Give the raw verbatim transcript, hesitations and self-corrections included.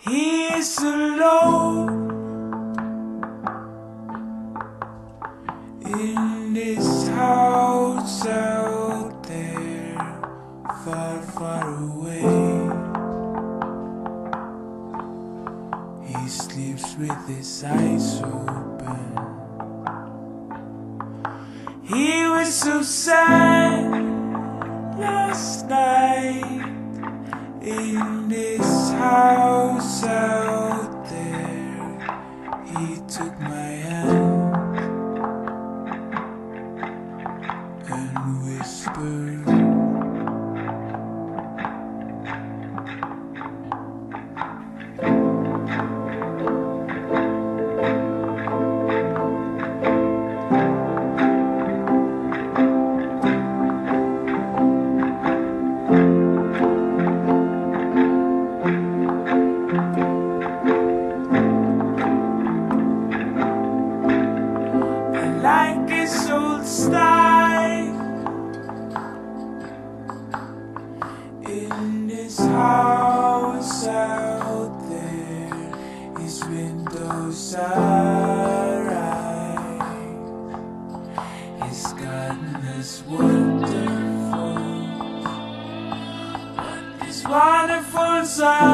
He is alone in this house out there, far, far away. He sleeps with his eyes open. He was so sad last night in this house out there. He took my hand and whispered, like his old style in this house out there. His windows are right. His garden is wonderful, but these wonderfuls are